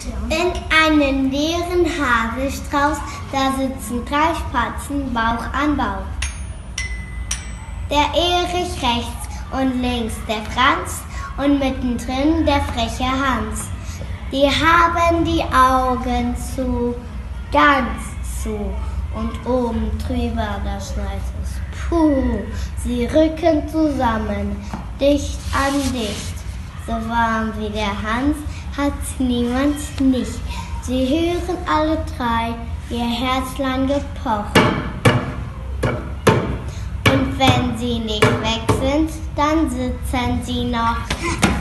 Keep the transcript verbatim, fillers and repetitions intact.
In einem leeren Haselstrauß, da sitzen drei Spatzen Bauch an Bauch. Der Erich rechts und links der Franz und mittendrin der freche Hans. Die haben die Augen zu, ganz zu, und oben drüber das Schneißes. Puh, sie rücken zusammen, dicht an dicht. So warm wie der Hans hat niemand nicht. Sie hören alle drei ihr Herzlein gepochen. Und wenn sie nicht weg sind, dann sitzen sie noch